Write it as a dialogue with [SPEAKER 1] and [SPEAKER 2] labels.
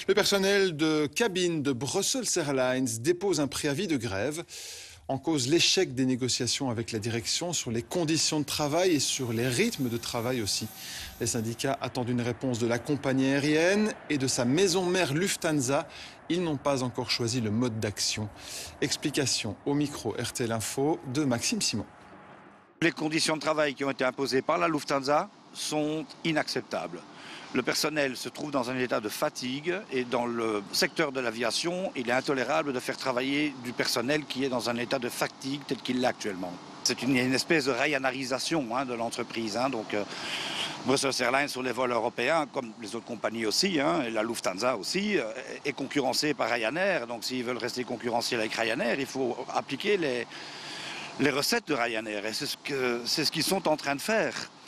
[SPEAKER 1] Le personnel de cabine de Brussels Airlines dépose un préavis de grève. En cause l'échec des négociations avec la direction sur les conditions de travail et sur les rythmes de travail aussi. Les syndicats attendent une réponse de la compagnie aérienne et de sa maison mère Lufthansa. Ils n'ont pas encore choisi le mode d'action. Explication au micro RTL Info de Maxime Simon.
[SPEAKER 2] Les conditions de travail qui ont été imposées par la Lufthansa sont inacceptables. Le personnel se trouve dans un état de fatigue et dans le secteur de l'aviation, il est intolérable de faire travailler du personnel qui est dans un état de fatigue tel qu'il l'est actuellement. C'est une espèce de Ryanarisation de l'entreprise. Brussels Airlines sur les vols européens, comme les autres compagnies aussi, et la Lufthansa aussi, est concurrencée par Ryanair. Donc s'ils veulent rester concurrentiels avec Ryanair, il faut appliquer les recettes de Ryanair. Et c'est ce qu'ils sont en train de faire.